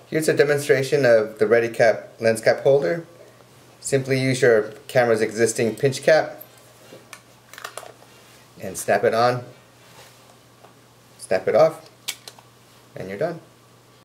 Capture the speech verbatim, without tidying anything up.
Here's a demonstration of the ReadyCap lens cap holder. Simply use your camera's existing pinch cap and snap it on, snap it off, and you're done.